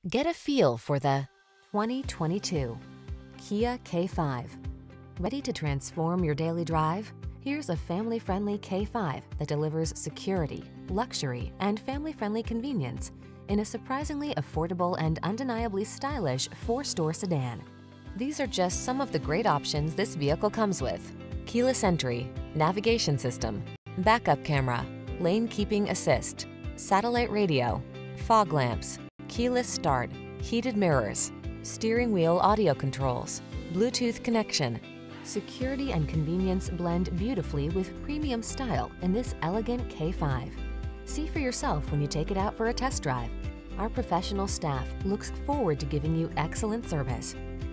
Get a feel for the 2022 Kia K5. Ready to transform your daily drive? Here's a family-friendly K5 that delivers security, luxury, and family-friendly convenience in a surprisingly affordable and undeniably stylish 4-door sedan. These are just some of the great options this vehicle comes with: keyless entry, navigation system, backup camera, lane keeping assist, satellite radio, fog lamps, keyless start, heated mirrors, steering wheel audio controls, Bluetooth connection. Security and convenience blend beautifully with premium style in this elegant K5. See for yourself when you take it out for a test drive. Our professional staff looks forward to giving you excellent service.